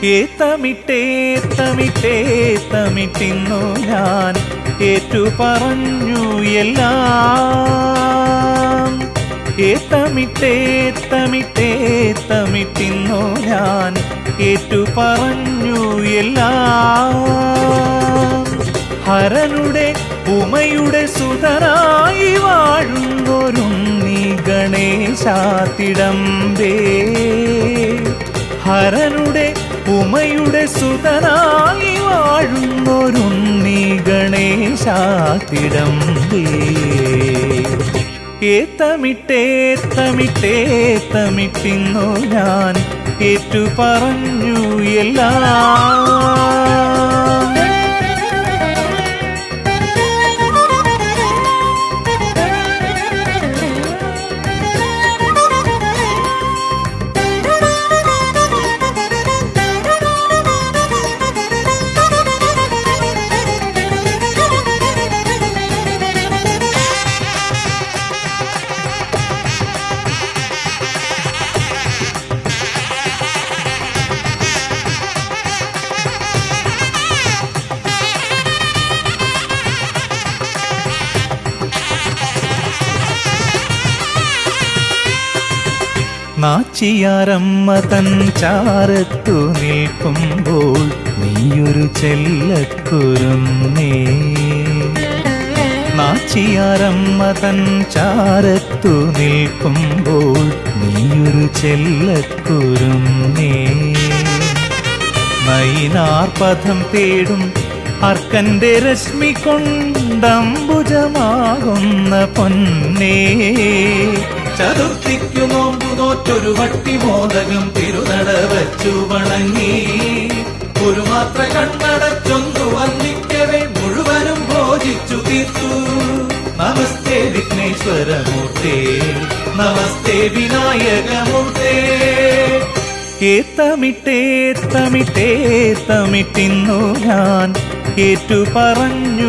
ഏത്തമിട്ടേത്തമിട്ടേത്തമിട്ടിന്നു ഞാൻ ഏറ്റു പറഞ്ഞു എല്ലാം. ഏത്തമിട്ടേത്തമിട്ടേത്തമിട്ടിന്നു ഞാൻ ഏറ്റു പറഞ്ഞു എല്ലാം. ഹരനുടെ ഉമയുടെ സുതനായി വാഴുന്നൊരുണ്ണി ഗണേശാത്തിടമ്പേ. ഹരനുടെ ഉമയുടെ സുതനായി വാഴുന്നൊരുണ്ണി ഗണേശാത്തിടമ്പേ. ഏത്തമിട്ടേത്തമിട്ടേത്തമിട്ടിന്നു ഞാൻ ഏറ്റു പറഞ്ഞു എല്ലാം. നാച്ചിയാരമ്മ തൻ ചാരത്തു നിൽക്കുമ്പോൾ നീയൊരു ചെല്ലക്കുരുന്നേ. നാച്ചിയാരമ്മ തൻ ചാരത്തു നിൽക്കുമ്പോൾ നീയൊരു ചെല്ലക്കുരുന്നേ. നയിനാർപഥം തേടും അർക്കന്റെ രശ്മി കൊണ്ടംബുജമാകുന്ന പൊന്നേ. ചതുർത്ഥിക്കു നോമ്പു നോറ്റൊരു വട്ടി മോദകം തിരുനട വച്ചു വണങ്ങി. ഒരു മാത്ര കണ്ണടച്ചൊന്നു വന്നിക്കവേ മുഴുവനും ഭോജിച്ചു തീർത്തു. നമസ്തേ വിഘ്നേശ്വരമൂർത്തേ, നമസ്തേ വിനായകമൂർത്തേ. ഏത്തമിട്ടേത്തമിട്ടേത്തമിട്ടിന്നു ഞാൻ ഏറ്റു പറഞ്ഞു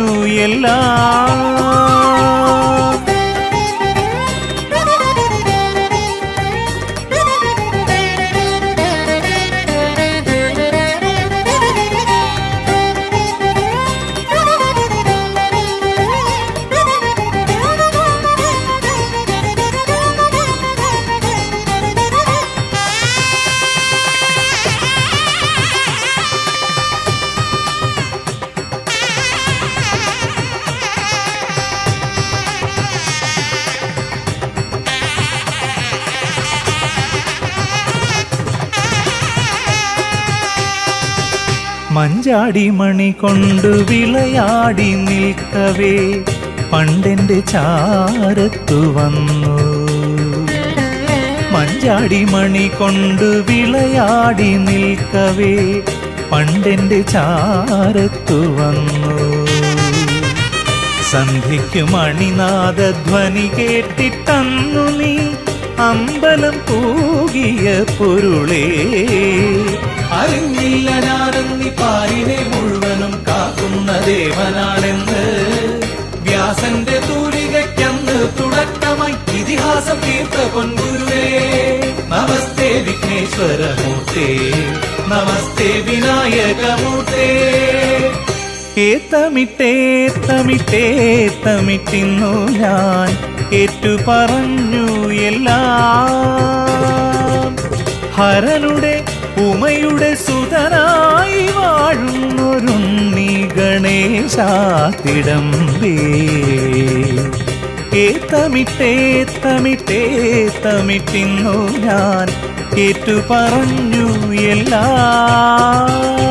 എല്ലാം. മഞ്ചാടി മണി കൊണ്ടു വിളയാടി നിൽക്കവേ പണ്ടെന്റെ ചാരത്തു വന്നു. മഞ്ചാടി മണി കൊണ്ടു വിളയാടി നിൽക്കവേ പണ്ടെന്റെ ചാരത്തു വന്നു. സന്ധ്യയ്ക്കു മണിനാദധ്വനി കേട്ടിട്ടന്നു നീ അമ്പലം പൂകിയ പൊരുളേ. അറിഞ്ഞില്ല ഞാനെന്നി പാരിനെ മുഴുവനും കാക്കുന്ന ദേവനാണെന്ന്. വ്യാസന്റെ തൂലികയ്ക്കന്ന് തുടക്കമായി ഇതിഹാസം തീർത്ത പൊൻഗുരുവേ. നമസ്തേ വിഘ്നേശ്വരമൂർത്തേ, നമസ്തേ വിനായകമൂർത്തേ. ഏത്തമിട്ടേത്തമിട്ടേത്തമിട്ടിന്നു ഞാൻ ഏറ്റു പറഞ്ഞു എല്ലാം. ഹരനുടെ ഉമയുടെ സുതനായി വാഴുന്നൊരുണ്ണി ഗണേശാത്തിടമ്പേ. ഏത്തമിട്ടേത്തമിട്ടേത്തമിട്ടിന്നു ഞാൻ ഏറ്റു പറഞ്ഞു എല്ലാം.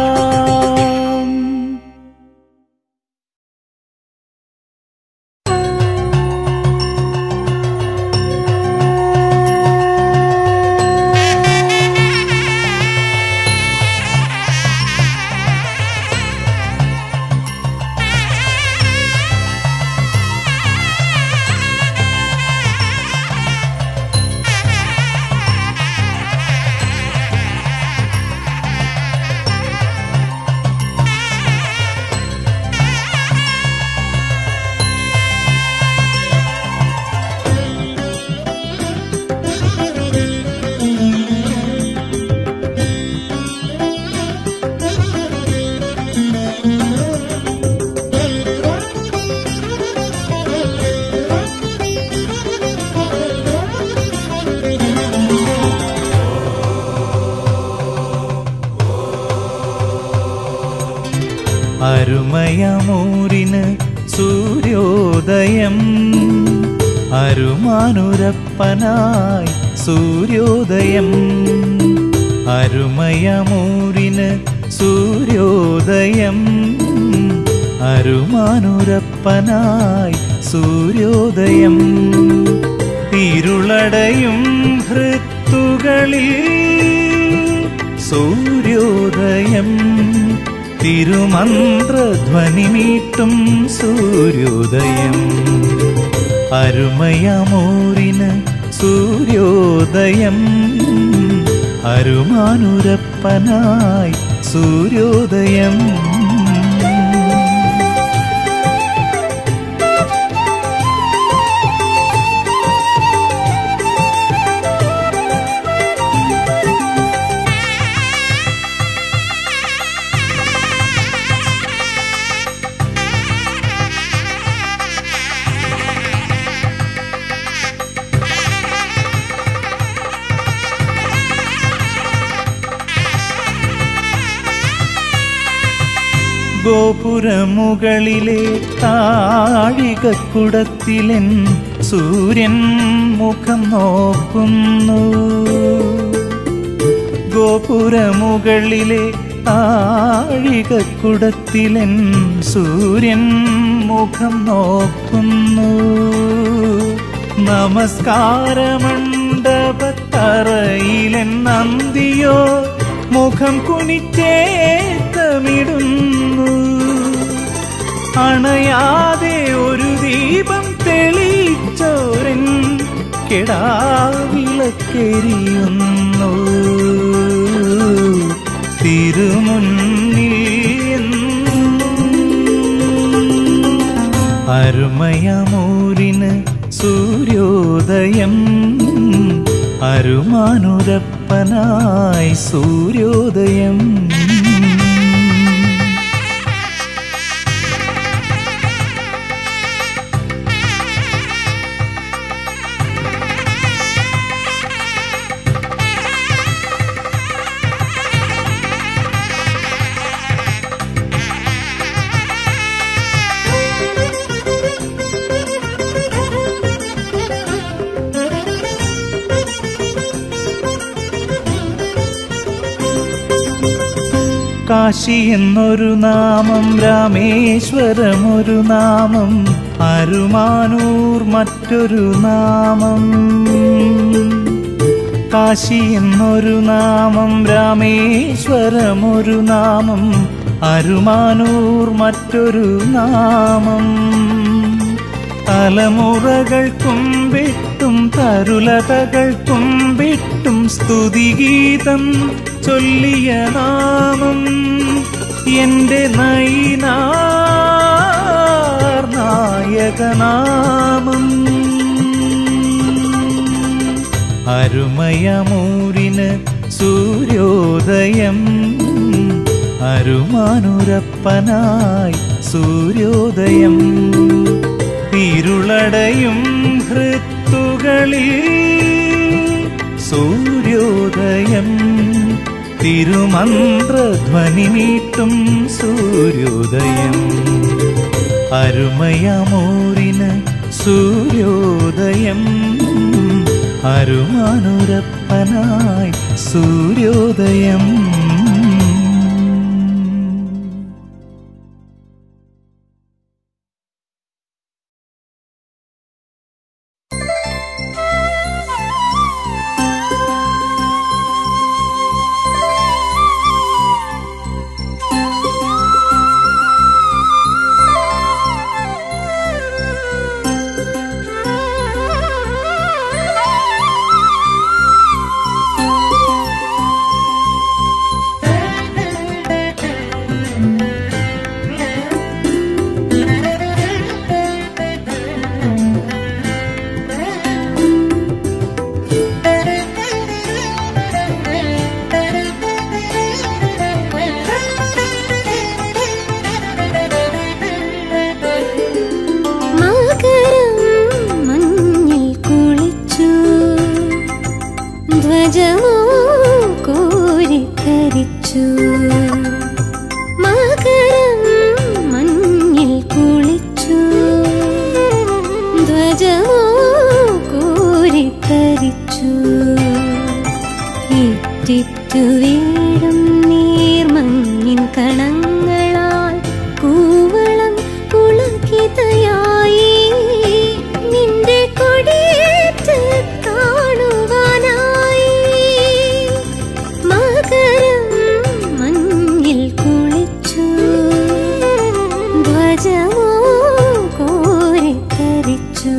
സൂര്യോദയം അരുമാനുരപ്പനായി സൂര്യോദയം അരുമയമൂരിന് സൂര്യോദയം അരുമാനുരപ്പനായി സൂര്യോദയം ഇരുളടയും ഹൃത്തുകളിൽ സൂര്യോദയം തിരുമന്ത്രധ്വനി മീട്ടും സൂര്യോദയം അരുമയമൂരിന് സൂര്യോദയം അരുമാനുരപ്പനായി സൂര്യോദയം ഗോപുരമുകളിലെ താഴികക്കുടത്തിലെൻ സൂര്യൻ മുഖം നോക്കുന്നു ഗോപുരമുകളിലെ താഴികക്കുടത്തിലെൻ സൂര്യൻ മുഖം നോക്കുന്നു നമസ്കാരമണ്ഡപത്തറയിലെൻ നന്ദിയോ മുഖം കുനിച്ചേത്തമിടുന്നു അണയാതെ ഒരു ദീപം തെളിച്ചോരൻ കെടാവിളക്കെരിയുന്നു തിരുമുന്നിൽ അരുമയമൂരിന് സൂര്യോദയം അരുമാനുരപ്പനായി സൂര്യോദയം കാശി എന്നൊരു നാമം രാമേശ്വരമൊരു നാമം അരുമാനൂർ മറ്റൊരു നാമം കാശി എന്നൊരു നാമം രാമേശ്വരമൊരു നാമം അരുമാനൂർ മറ്റൊരു നാമം തലമുറകൾക്കും വിട്ടും തരുലതകൾക്കും വിട്ടും സ്തുതിഗീതം ചൊല്ലിയ നാമം എന്റെ നായകനാമം അരുമയമൂരിന് സൂര്യോദയം അരുമാനുരപ്പനായി സൂര്യോദയം ഇരുളടയും ഹൃത്തുകളിൽ സൂര്യോദയം തിരുമന്ത്രധ്വനി മീട്ടും സൂര്യോദയം അരുമയമൂരിന് സൂര്യോദയം അരുമാനുരപ്പനായി സൂര്യോദയം ധ്വജമോ കോരിത്തരിച്ചു. ഇറ്റിറ്റു വീഴും നീർമഞ്ഞിൻ കണങ്ങളാൽ കൂവളം പുളകിതയായി നിന്റെ കൊടിയേറ്റ് കാണുവാനായി. മകരം മഞ്ഞിൽ കുളിച്ചു, ധ്വജമോ കോരിത്തരിച്ചു.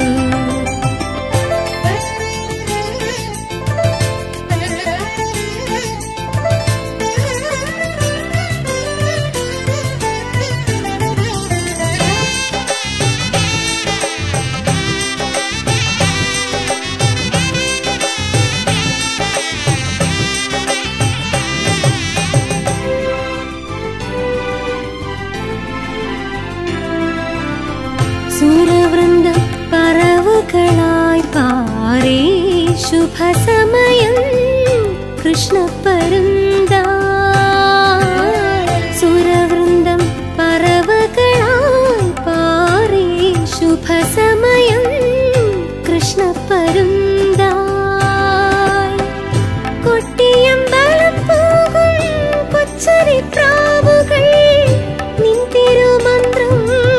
സുരവൃന്ദം പറവുകളായി പാറി ശുഭസമയം കൃഷ്ണപരുന്താ. സുരവൃന്ദം പറവുകളായി പാറി ശുഭസമയം കൃഷ്ണപരുന്താ. കൊട്ടിയമ്പലം പോകും കൊച്ചരി പ്രാവുകൾ നിൻ തിരുമന്ത്രം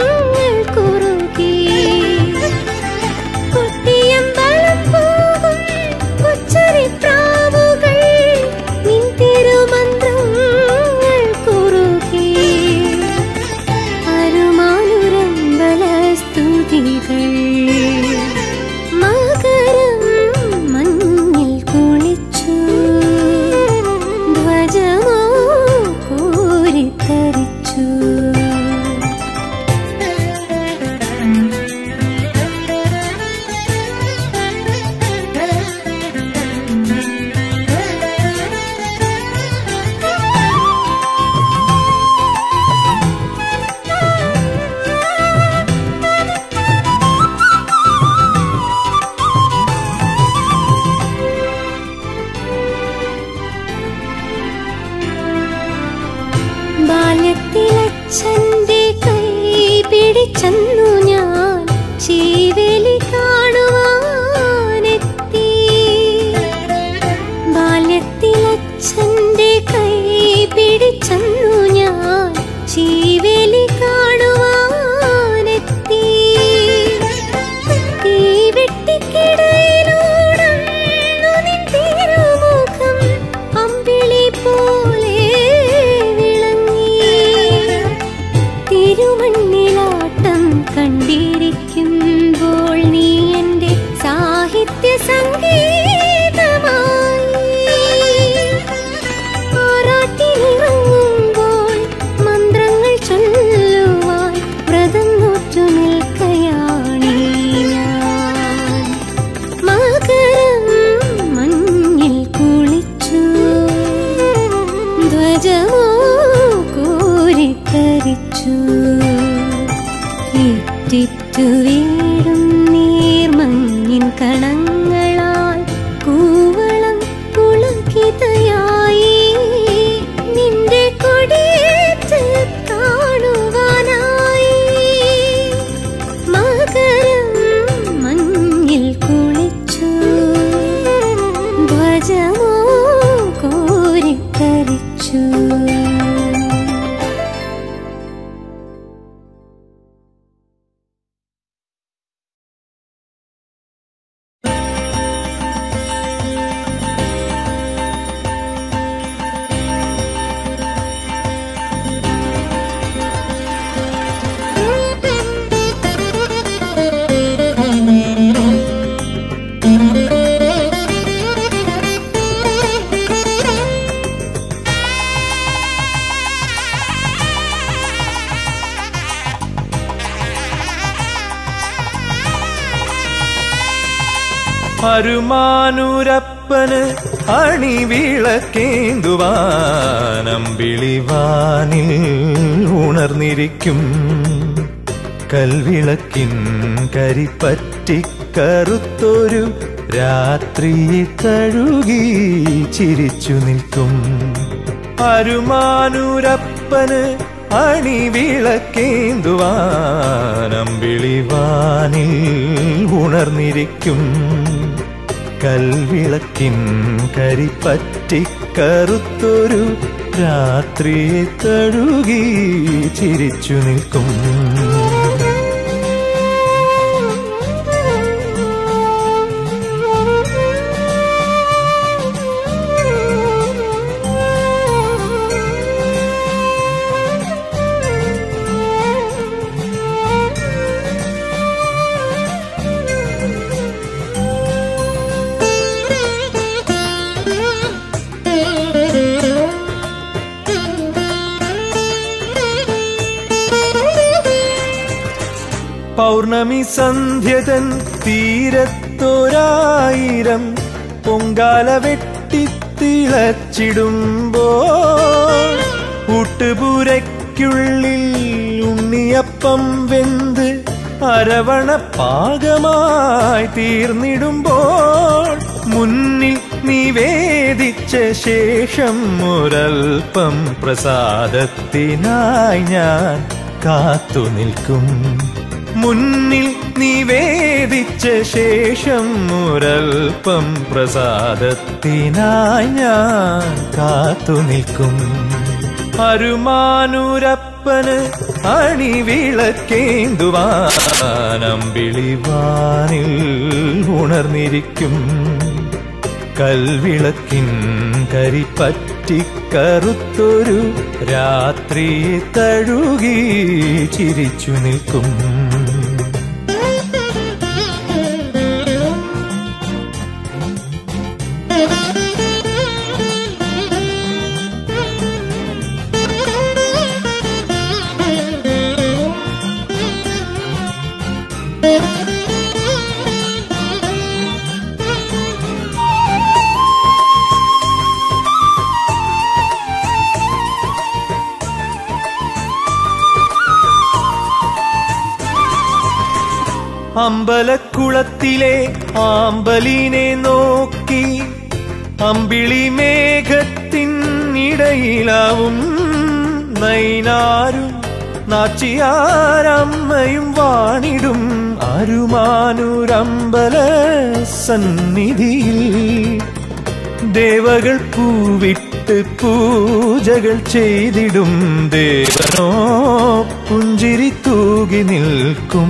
മകരം മഞ്ഞിൽ കുളിച്ചു, ധ്വജമോ കോരിത്തരിച്ചു. ബാല്യത്തിലച്ഛന്റെ കൈ പിടിച്ചെന്നു ഞാൻ ശീവേലി കാണുവാനെത്തി. ബാല്യത്തിലച്ഛന്റെ കൈ പിടിച്ചെന്നു ഞാൻ ശീവേലി കാണുവാനെത്തി. തീ വെട്ടിക്കിടയിലൂടന്നു നിൻ തിരുമുഖം അമ്പിളി പോലെ തിരുമണ്ണിലാട്ടം കണ്ടിരിക്കുമ്പോൾ നീ എൻ്റെ സാഹിത്യ സംഗീതമായി. ആറാട്ടിനിറങ്ങുമ്പോൾ മന്ത്രങ്ങൾ ചൊല്ലുവാൻ വ്രതം നോറ്റു നിൽക്കയാണീ ഞാൻ. മകരം മഞ്ഞിൽ കുളിച്ചു, ധ്വജമോ കോരിത്തരിച്ചു. ഇറ്റിറ്റു വീഴും നീർമഞ്ഞിൻ കണങ്ങളാൽ കൂവളം പുളകിതയായി നിന്റെ കൊടിയേറ്റ് കാണുവാനായി. മകരം മഞ്ഞിൽ കുളിച്ചു, ധ്വജമോ കോരിത്തരിച്ചു. അരുമാനൂരപ്പന് അണിവിളക്കേന്തുവാൻ അമ്പിളിവാനിൽ ഉണർന്നിരിക്കും കൽവിളക്കിൻ കരിപ്പറ്റിക്കറുത്തൊരു രാത്രിയെ തഴുകി ചിരിച്ചു നിൽക്കും. അരുമാനൂരപ്പന് അണിവിളക്കേന്തുവാൻ അമ്പിളിവാനിൽ ഉണർന്നിരിക്കും. കൽവിളക്കിൻ കരിപ്പറ്റിക്കറുത്തൊരു രാത്രിയെ തഴുകി ചിരിച്ചു നിൽക്കും. പൗർണമി സന്ധ്യതൻ തീരത്തൊരായിരം പൊങ്കാല വെട്ടിത്തിളച്ചിടുമ്പോൾ ഊട്ടുപുരയ്ക്കുള്ളിൽ ഉണ്ണിയപ്പം വെന്ത് അരവണ പാകമായി തീർന്നിടുമ്പോൾ മുന്നിൽ നിവേദിച്ച ശേഷം ഒരൽപ്പം പ്രസാദത്തിനായി ഞാൻ കാത്തു നിൽക്കും. മുന്നിൽ നിവേദിച്ച ശേഷം ഒരൽപ്പം പ്രസാദത്തിനായി ഞാൻ കാത്തു നിൽക്കും. അരുമാനൂരപ്പന് അണിവിളക്കേന്തുവാൻ അമ്പിളിവാനിൽ ഉണർന്നിരിക്കും. കൽവിളക്കിൻ കരിപ്പറ്റിക്കറുത്തൊരു രാത്രിയെ തഴുകി ചിരിച്ചു നിൽക്കും. അമ്പലക്കുളത്തിലെ ആമ്പലിനെ നോക്കി അമ്പിളി മേഘത്തിനിടയിലാവും നൈനാരും നാച്ചിയാരമ്മയും വാണിടും അരുമാനൂരമ്പല സന്നിധിയിൽ ദേവകൾ പൂവിട്ട് പൂജകൾ ചെയ്തിടും. ദേവനോ പുഞ്ചിരി തൂകി നിൽക്കും.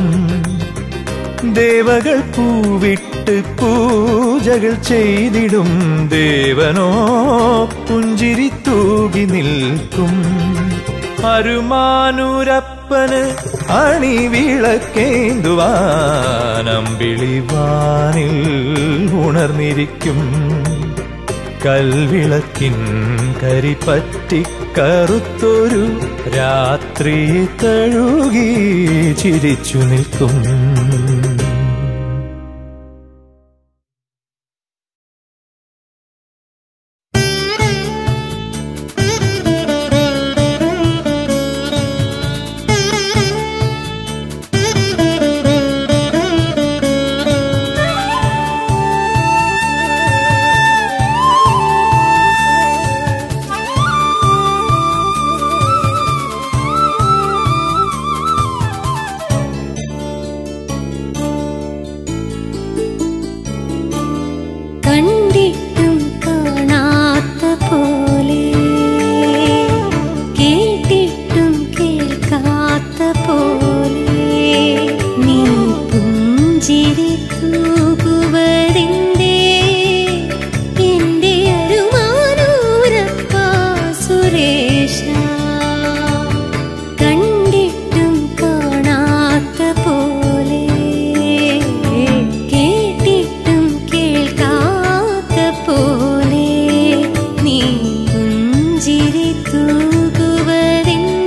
ദേവകൾ പൂവിട്ട് പൂജകൾ ചെയ്തിടും. ദേവനോ പുഞ്ചിരി തൂകി നിൽക്കും. അരുമാനൂരപ്പന് അണിവിളക്കേന്തുവാൻ അമ്പിളിവാനിൽ ഉണർന്നിരിക്കും. കൽവിളക്കിൻ കരിപ്പറ്റിക്കറുത്തൊരു രാത്രിയെ തഴുകി ചിരിച്ചു നിൽക്കും.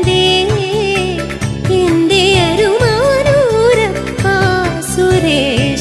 സുരേഷ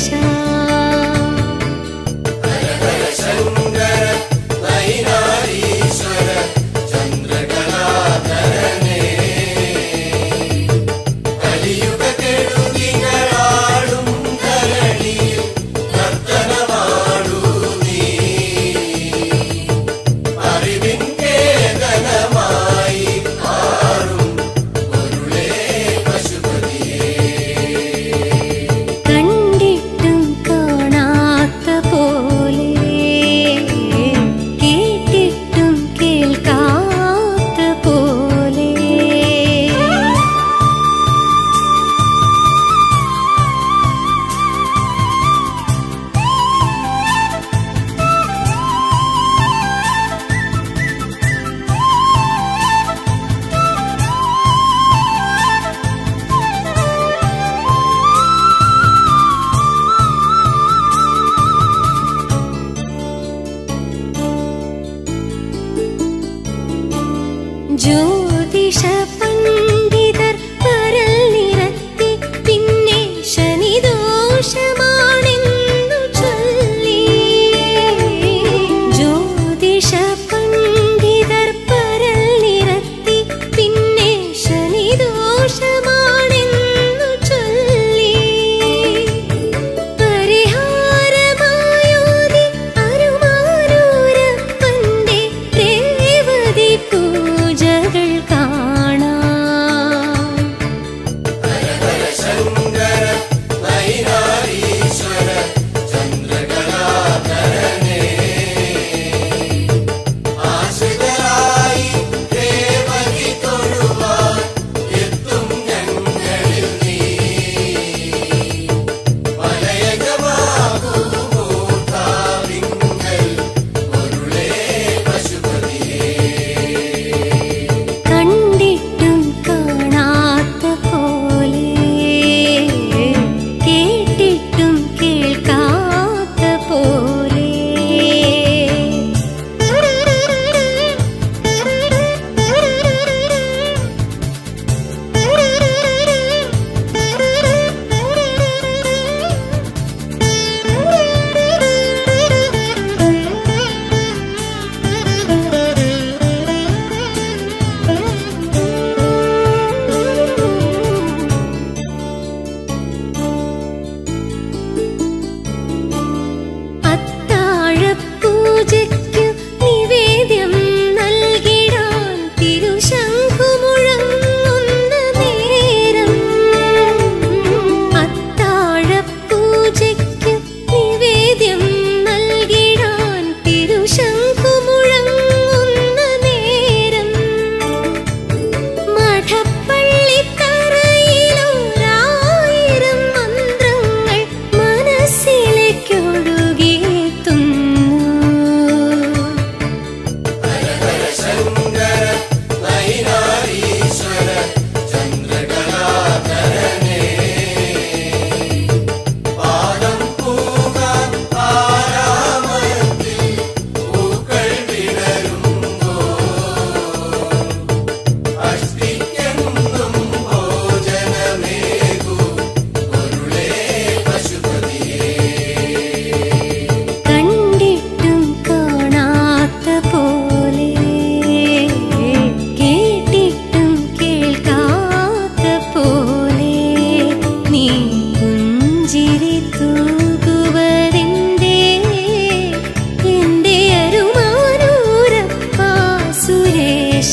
തൂകുവതെന്തേ എന്റെ അരുമാനൂരപ്പ സുരേശ.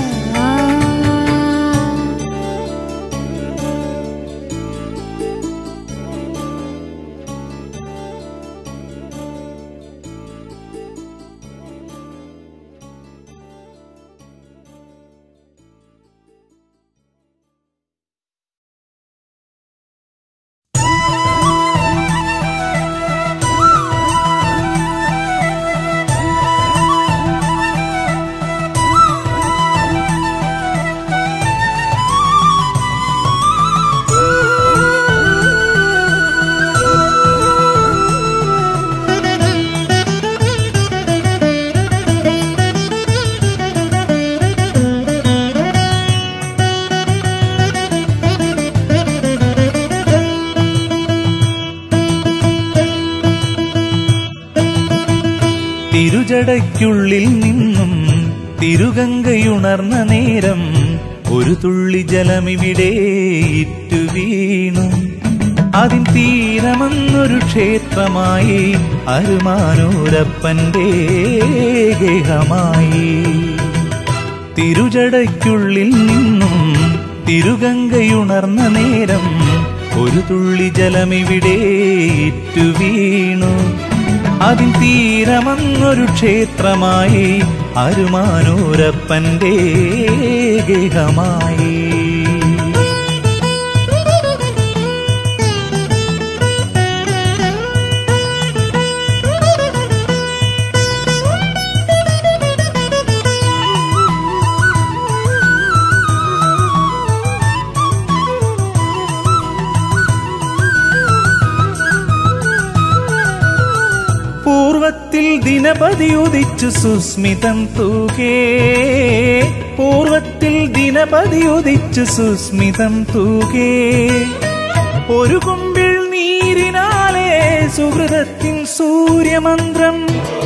തിരുജടയ്ക്കുള്ളിൽ നിന്നും തിരുഗംഗയുണർന്ന നേരം ഒരു തുള്ളി ജലമിവിടെ ഇറ്റു വീണു. അതിൻ തീരമെന്നൊരു ക്ഷേത്രമായി അരുമാനൂരപ്പന്റെ ഗേഹമായി. തിരുജടയ്ക്കുള്ളിൽ നിന്നും തിരുഗംഗയുണർന്ന നേരം ഒരു തുള്ളി ജലമിവിടെ ഇറ്റു വീണു. അതിൻ തീരമെന്നൊരു ക്ഷേത്രമായി അരുമാനൂരപ്പന്റെ ഗേഹമായി. പൂർവത്തിൽ ദിനപതി ഉദിച്ചു സുസ്മിതം തൂകേ. പൂർവത്തിൽ ദിനപതി ഉദിച്ചു സുസ്മിതം തൂകേ. ഒരു കുമ്പിൾ നീരിനാലേ സുഹൃതത്തിൻ സൂര്യമന്ത്രം.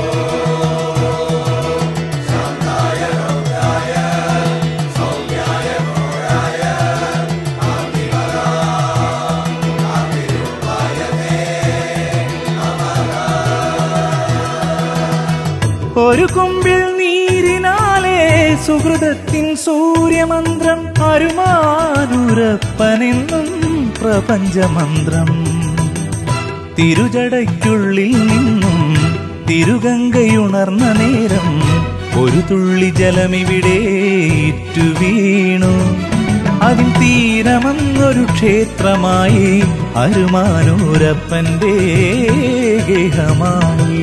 ഒരു കുമ്പിൾ നീരിനാലേ സുഹൃതത്തിൻ സൂര്യമന്ത്രം. അരുമാനൂരപ്പനെന്നും പ്രപഞ്ചമന്ത്രം. തിരുജടയ്ക്കുള്ളിൽ നിന്നും തിരുഗംഗയുണർന്ന നേരം ഒരു തുള്ളി ജലമിവിടെ ഇറ്റു വീണു. അതിൻ തീരമെന്നൊരു ക്ഷേത്രമായി അരുമാനൂരപ്പന്റെ ഗേഹമായി.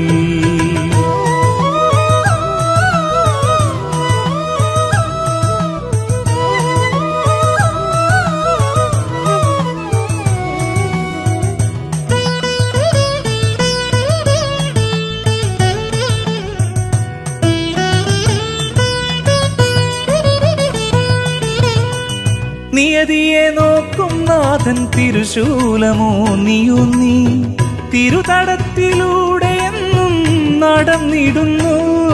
നിയതിയെ നോക്കും നാഥൻ തിരുശൂലമോ നീ തിരുതടത്തിലൂടെ എന്നും നടന്നിടുന്നു.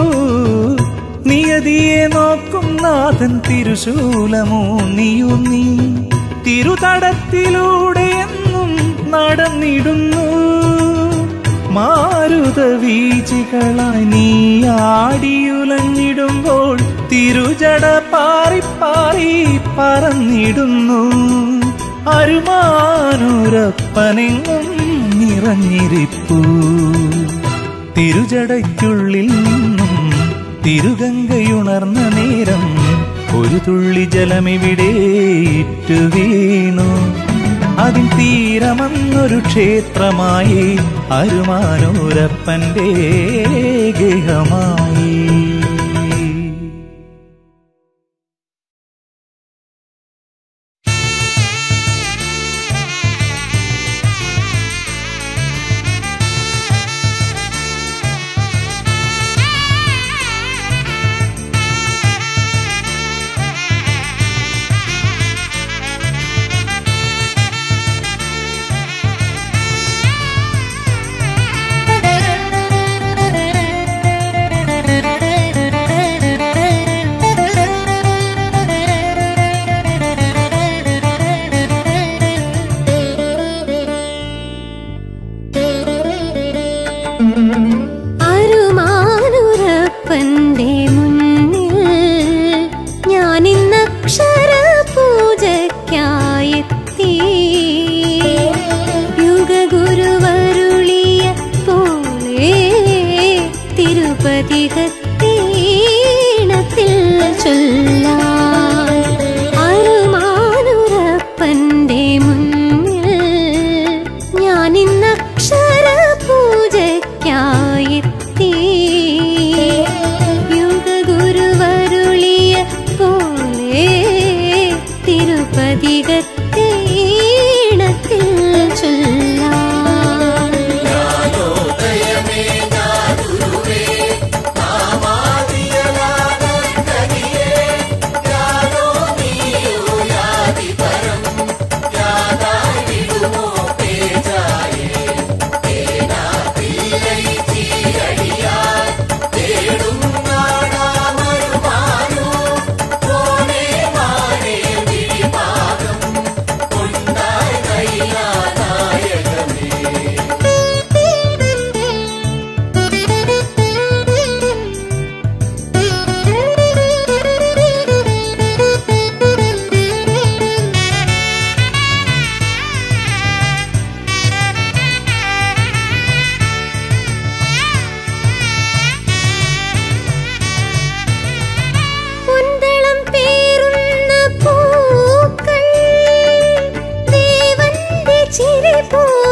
നിയതിയെ നോക്കും നാഥൻ തിരുശൂലമോ നീ തിരുതടത്തിലൂടെ എന്നും നടന്നിടുന്നു. മാരുതവീചികളായി നീ ആടിയുലഞ്ഞിടുമ്പോൾ തിരുജട പാറി പാറി പറന്നിടുന്നു. അരുമാനൂരപ്പനെങ്ങും നിറഞ്ഞിരിപ്പൂ. തിരുജടയ്ക്കുള്ളിൽ നിന്നും തിരുഗംഗയുണർന്ന നേരം ഒരു തുള്ളി ജലമിവിടെ ഇറ്റു വീണു. അതിൻ തീരമെന്നൊരു ക്ഷേത്രമായി അരുമാനൂരപ്പന്റെ ഗേഹമായി.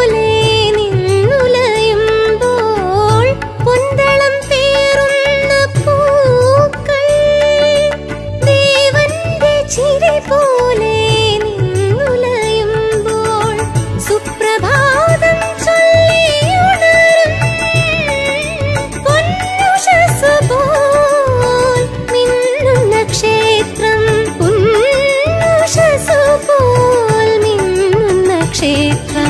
പോലെ നിന്നുലയുമ്പോൾ പൊന്തളം പേറുന്ന പൂക്കൾ ദേവന്റെ ചിരി പോലെ നിന്നുലയുമ്പോൾ സുപ്രഭാതം ചൊല്ലിയുണരും പൊന്നുഷസ് പോൽ മിന്നുന്ന ക്ഷേത്രം പൊന്നുഷസ് പോൽ മിന്നുന്ന ക്ഷേത്രം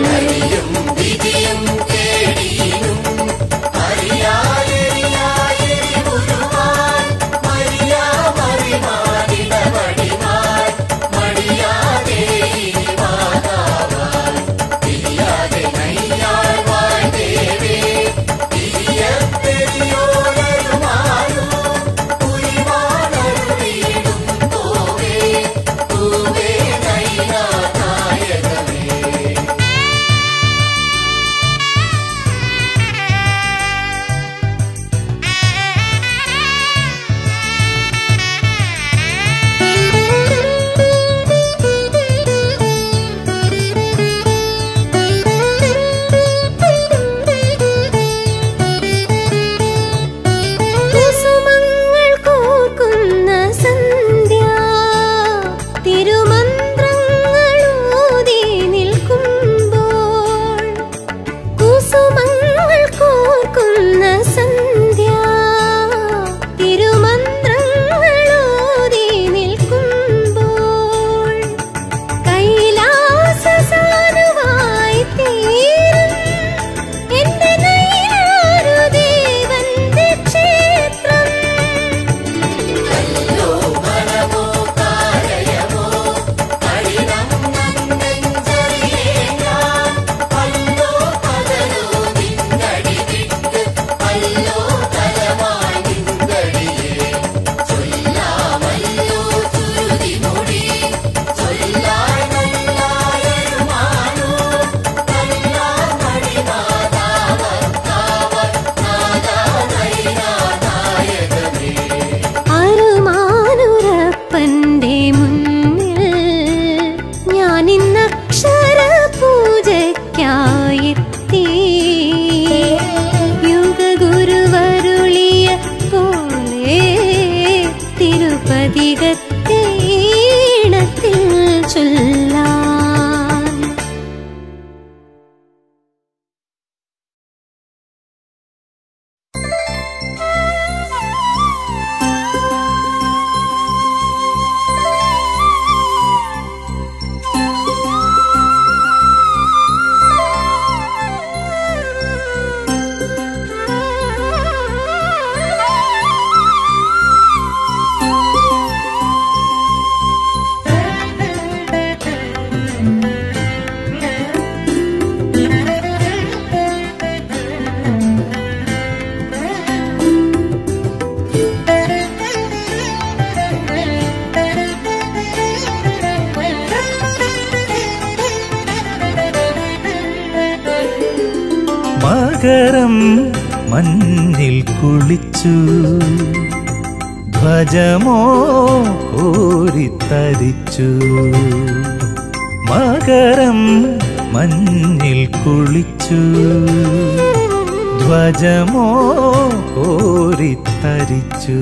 മകരം മഞ്ഞിൽ കുളിച്ചു ധ്വജമോ കോരിത്തരിച്ചു മകരം മഞ്ഞിൽ കുളിച്ചു ധ്വജമോ കോരിത്തരിച്ചു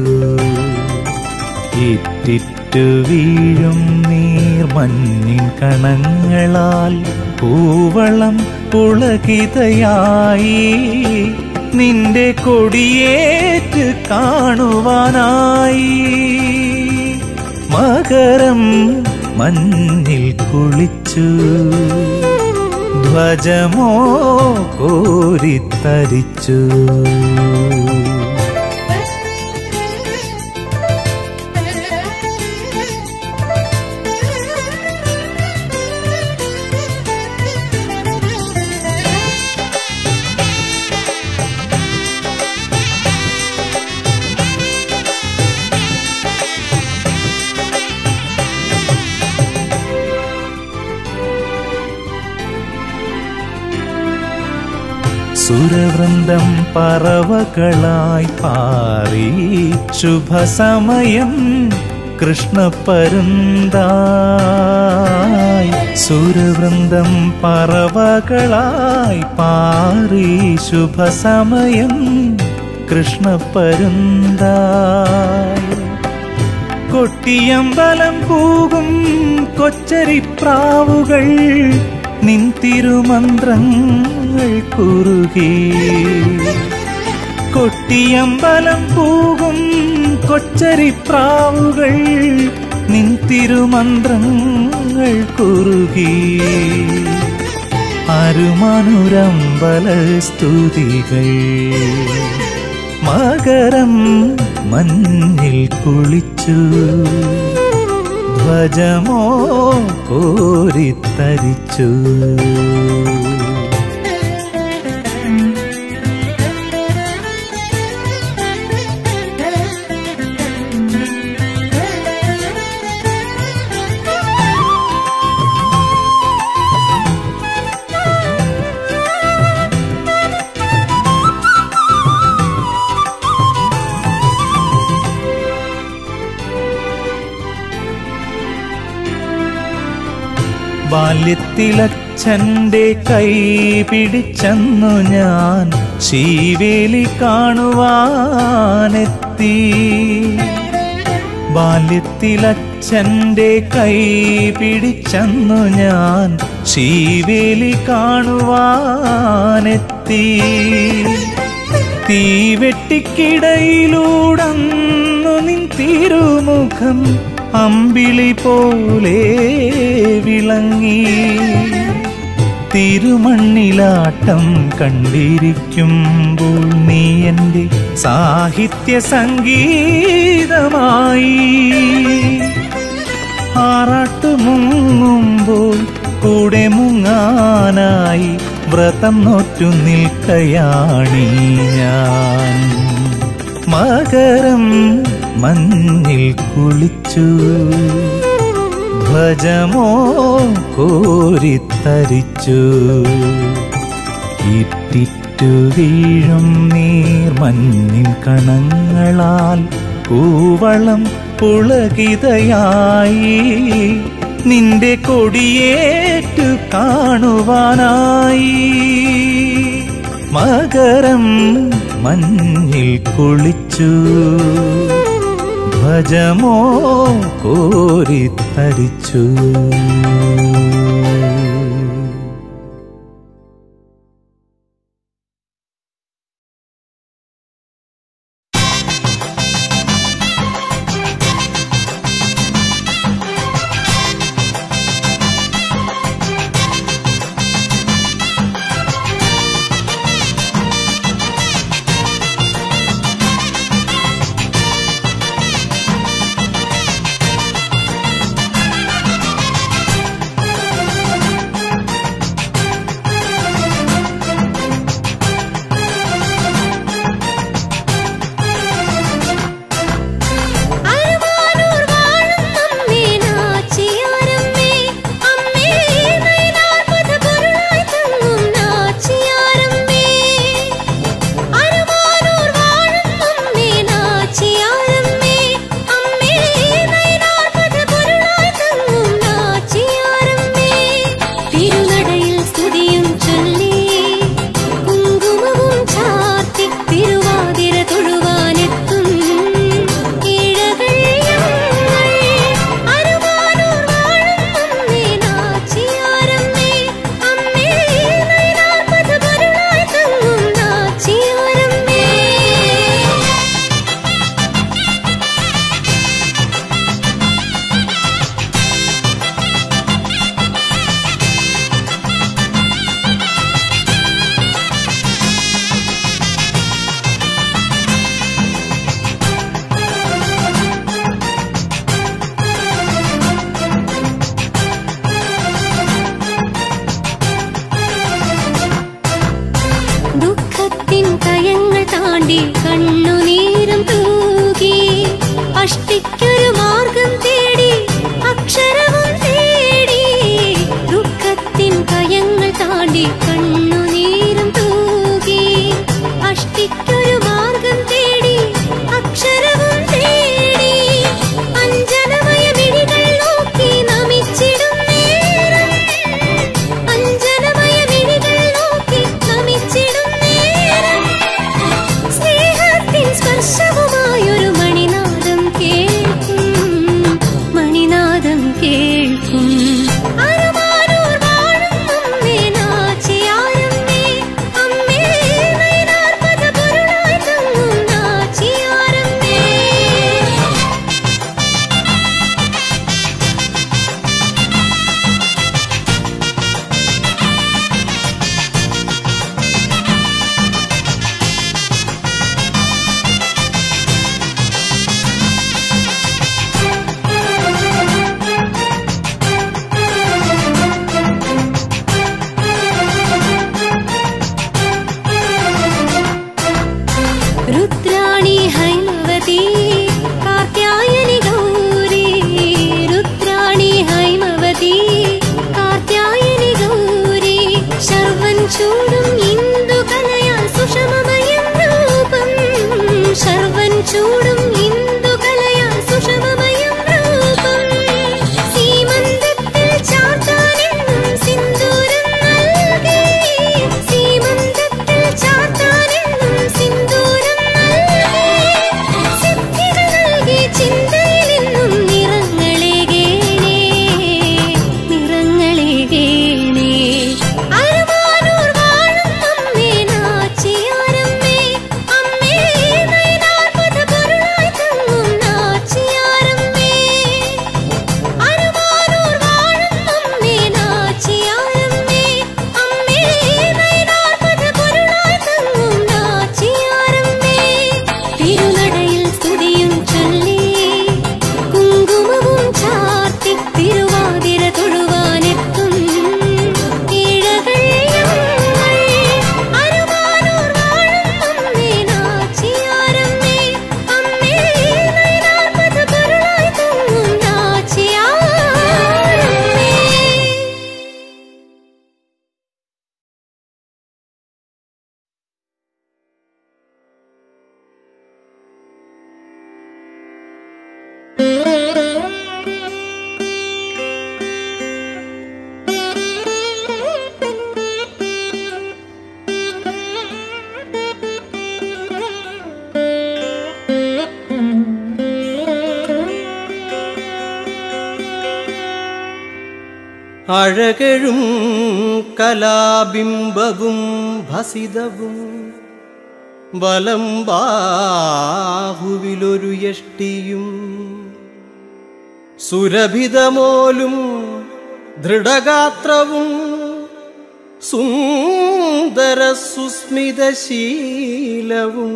ഇറ്റിറ്റു വീഴും നീർമഞ്ഞിൻ കണങ്ങളാൽ പൂവളം പുളകിതയായി നിന്റെ കൊടിയേറ്റ് കാണുവാനായി മകരം മഞ്ഞിൽ കുളിച്ചു ധ്വജമോ കോരിത്തരിച്ചു സുരവൃന്ദം പറവകളായി പാറി ശുഭസമയം കൃഷ്ണപരുന്തായി സുരവൃന്ദം പറവകളായി പാറി ശുഭസമയം കൃഷ്ണപ്പരുന്തായി കൊട്ടിയമ്പലം പൂകും കൊച്ചരിപ്രാവുകൾ നിൻ തിരുമന്ത്രങ്ങൾ കുറുകി കൊട്ടിയമ്പലം പൂകും കൊച്ചരിപ്രാവുകൾ നിൻ തിരുമന്ത്രങ്ങൾ കുറുകി അരുമനുരമ്പല സ്തുതികൾ മകരം മഞ്ഞിൽ കുളിച്ചു ധ്വജമോ കോരിത്തരിച്ചു ബാല്യത്തിലച്ഛൻ്റെ കൈ പിടിച്ചെന്നു ഞാൻ ശീവേലി കാണുവാനെത്തി ബാല്യത്തിലച്ഛൻ്റെ കൈ പിടിച്ചെന്നു ഞാൻ ശീവേലി കാണുവാനെത്തി തീവെട്ടിക്കിടയിലൂടന്നു നിൻ തിരുമുഖം അമ്പിളി പോലെ വിളങ്ങി തിരുമണ്ണിലാട്ടം കണ്ടിരിക്കുമ്പോൾ നീ എൻ്റെ സാഹിത്യ സംഗീതമായി ആറാട്ടു മുങ്ങുമ്പോൾ കൂടെ മുങ്ങാനായി വ്രതം നോറ്റു നിൽക്കയാണീ ഞാൻ മകരം മഞ്ഞിൽ കുളിച്ചു ധ്വജമോ കോരിത്തരിച്ചു ഇറ്റിറ്റു വീഴും നീർമഞ്ഞിൻ കണങ്ങളാൽ കൂവളം പുളകിതയായി നിന്റെ കൊടിയേറ്റു കാണുവാനായി മകരം മഞ്ഞിൽ കുളിച്ചു ധ്വജമോ കോരിത്തരിച്ചു ചൂടും ഇന്ദുകലയാൽ സുഷമമയം രൂപം ശർവൻ ചൂടും ഇന്ദുകലയാൽ സുഷമമയം രൂപം സീമന്തത്തിൽ ചാർത്താനെന്നും സിന്ദൂരം നൽകി സീമന്തത്തിൽ ചാർത്താനെന്നും സിന്ദൂരം നൽകി സിദ്ധികൾ നൽകി ചിന്തയിലെന്നും നിറങ്ങളേകേണേ നിറങ്ങളേകേണേ അരുമാനൂർ വാഴും അമ്മേ നാച്ചിയാരമ്മേ അമ്മേ നയനാർപ്പത പൊരുളായി തങ്ങും നാച്ചിയാരമ്മേ അരുമാനൂർ വാഴും അമ്മേ നാച്ചിയാരമ്മേ അമ്മേ നയനാർപ്പത പൊരുളായി തങ്ങും നാച്ചിയാരമ്മേ തിരുനടയിൽ സ്തുതിയും ചൊല്ലി കുങ്കുമവും ചാർത്തി തിരുവാതിര തൊഴുവാനെത്തും ഇഴകൾ ഞങ്ങൾ അരുമാനൂർ വാഴും അമ്മേ നാച്ചിയാരമ്മേ അമ്മേ നയനാർപ്പത പൊരുളായി തങ്ങും നാച്ചിയാരമ്മേ അഴകഴും കലാബിംബവും ഭസിതവും വലം ബാഹുവിലൊരു യഷ്ടിയും സുരഭിതമോലും ദൃഢഗാത്രവും സുന്ദര സുസ്മിതശീലവും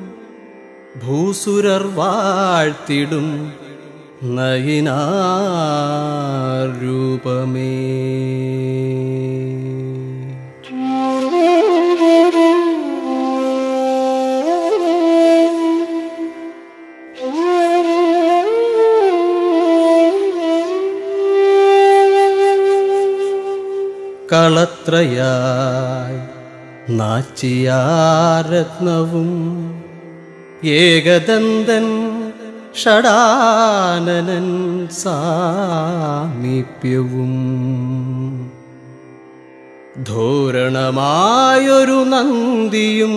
ഭൂസുരർ വാഴ്ത്തിടും നയിനാരൂപമേ കളത്രയായി നാച്ചിയാരത്നവും ഏകദന്തൻ ഷടാനനൻ സാമീപ്യവും ധോരണമായൊരു നന്ദിയും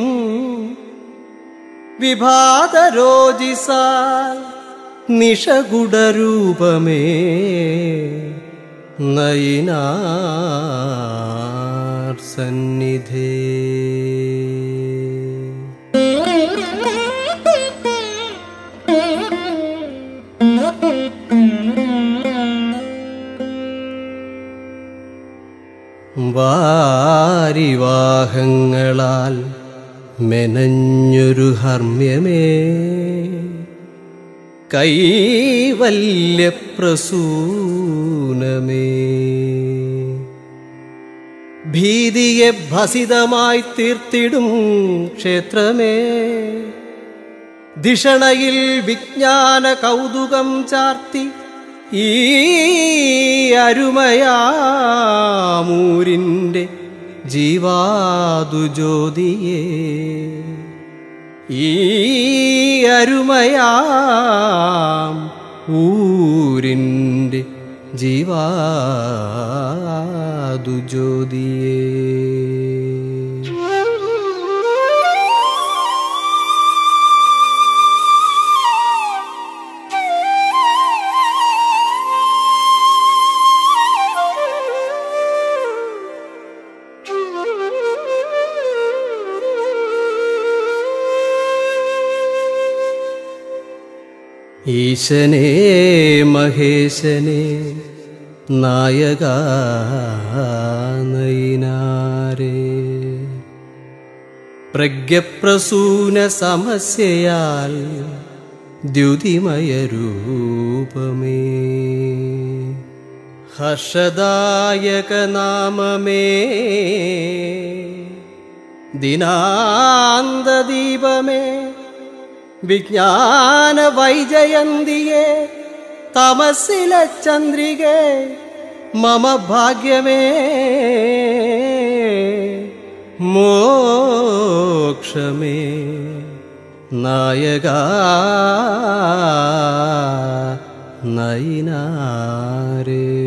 വിഭാതരോജിസാൽ നിഷകുടരൂപമേ നയിനാർ സന്നിധേ വാരിവാഹങ്ങളാൽ മെനഞ്ഞൊരു ഹർമ്മ്യമേ കൈവല്യപ്രസൂനമേ ഭീതിയെ ഭസിതമായി തീർത്തിടും ക്ഷേത്രമേ ധിഷണയിൽ വിജ്ഞാന കൗതുകം ചാർത്തി ഈ അരുമയാമൂരിൻ്റെ ജീവാതുജ്യോതിയേ ഈ അരുമയാം ഊരിൻ്റെ ജീവാതുജ്യോതിയേ ഈശനേ മഹേശനേ നായകാ നയിനാരേ പ്രജ്ഞപ്രസൂന സമസ്യയാൽ ദ്യുതിമയരൂപമേ ഹർഷദായക നാമമേ ദിനാന്തദീപമേ വിജ്ഞാന വൈജയന്തിയേ തമസില ചന്ദ്രികേ മമ ഭാഗ്യമേ മോക്ഷമേ നായകാ നയിനാരേ